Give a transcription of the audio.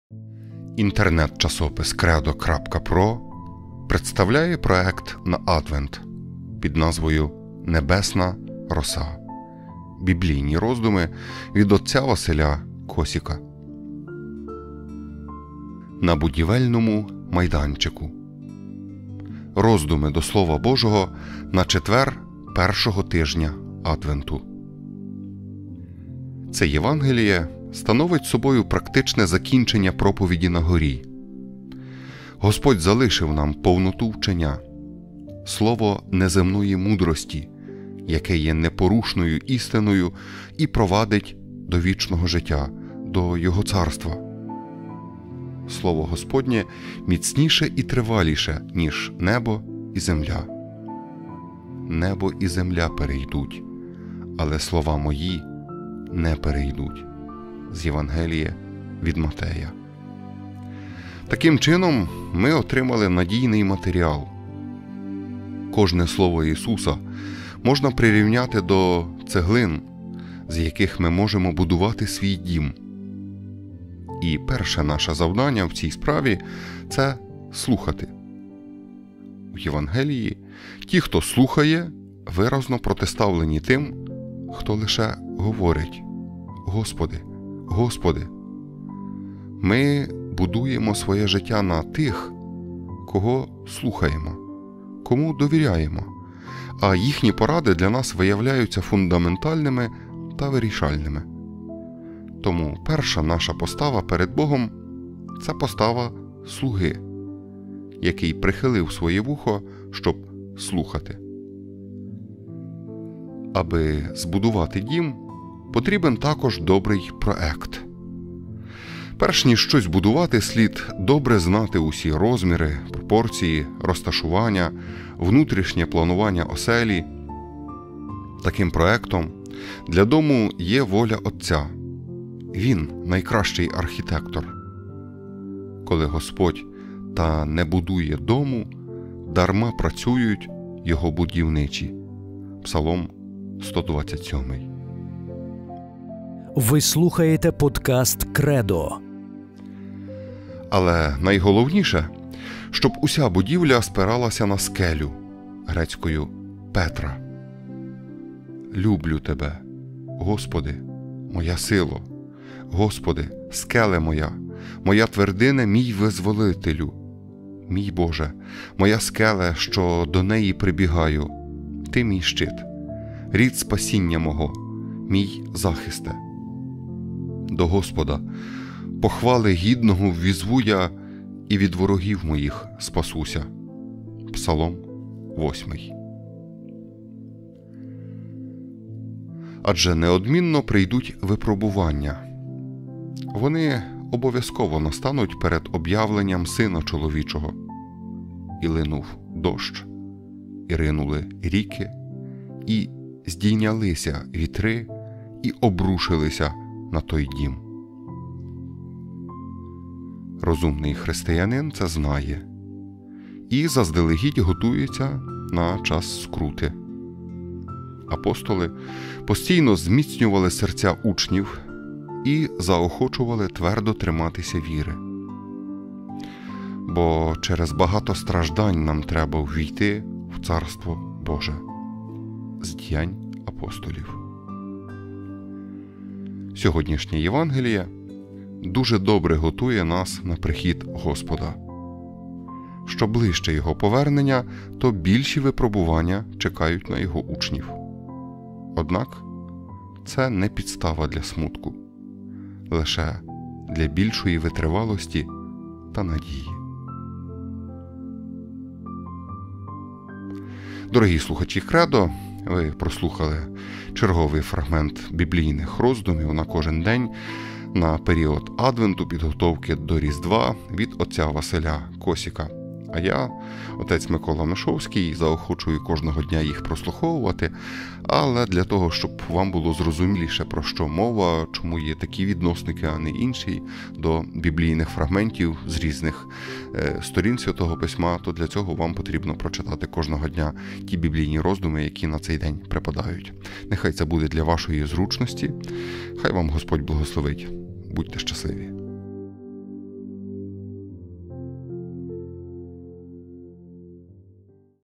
Інтернет-часопис Credo.pro представляє проект на Адвент під назвою «Небесна роса». Біблійні роздуми від отця Василя Косіка. На будівельному майданчику. Роздуми до Слова Божого на четвер першого тижня Адвенту. Це Євангеліє становить собою практичне закінчення проповіді на горі. Господь залишив нам повноту вчення, слово неземної мудрості, яке є непорушною істиною і провадить до вічного життя, до Його царства. Слово Господнє міцніше і триваліше, ніж небо і земля. Небо і земля перейдуть, але слова мої не перейдуть. З Євангелія від Матея. Таким чином, ми отримали надійний матеріал. Кожне слово Ісуса можна прирівняти до цеглин, з яких ми можемо будувати свій дім. І перше наше завдання в цій справі – це слухати. В Євангелії ті, хто слухає, виразно протиставлені тим, хто лише говорить: «Господи, Господи». Ми будуємо своє життя на тих, кого слухаємо, кому довіряємо, а їхні поради для нас виявляються фундаментальними та вирішальними. Тому перша наша постава перед Богом – це постава слуги, який прихилив своє вухо, щоб слухати. Аби збудувати дім, потрібен також добрий проект. Перш ніж щось будувати, слід добре знати усі розміри, пропорції, розташування, внутрішнє планування оселі. Таким проектом для дому є воля Отця. Він найкращий архітектор. Коли Господь та не будує дому, дарма працюють його будівничі. Псалом 127. Ви слухаєте подкаст «Кредо». Але найголовніше, щоб уся будівля спиралася на скелю, грецькою Петра. «Люблю Тебе, Господи, моя сило, Господи, скеле моя, моя твердине, мій визволителю, мій Боже, моя скеле, що до неї прибігаю, Ти мій щит, рід спасіння мого, мій захисте. До Господа, похвали гідного ввізву я, і від ворогів моїх спасуся». Псалом 8. Адже неодмінно прийдуть випробування. Вони обов'язково настануть перед об'явленням Сина Чоловічого. І линув дощ, і ринули ріки, і здійнялися вітри, і обрушилися на той дім. Розумний християнин це знає і заздалегідь готується на час скрути. Апостоли постійно зміцнювали серця учнів і заохочували твердо триматися віри. Бо через багато страждань нам треба ввійти в Царство Боже. З Діянь апостолів. Сьогоднішнє Євангеліє дуже добре готує нас на прихід Господа. Що ближче Його повернення, то більші випробування чекають на Його учнів. Однак це не підстава для смутку, лише для більшої витривалості та надії. Дорогі слухачі Кредо, ви прослухали черговий фрагмент біблійних роздумів на кожен день на період Адвенту, підготовки до Різдва від отця Василя Косіка. А я, отець Микола Мишовський, заохочую кожного дня їх прослуховувати, але для того, щоб вам було зрозуміліше, про що мова, чому є такі відносники, а не інші, до біблійних фрагментів з різних сторін Святого Письма, то для цього вам потрібно прочитати кожного дня ті біблійні роздуми, які на цей день припадають. Нехай це буде для вашої зручності. Хай вам Господь благословить. Будьте щасливі.